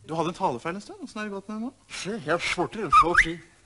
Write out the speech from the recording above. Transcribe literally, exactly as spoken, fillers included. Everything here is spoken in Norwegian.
Du hadde en talefeil en stund. Hvordan er det gått med det nå? Se, jeg er fortere enn så å si.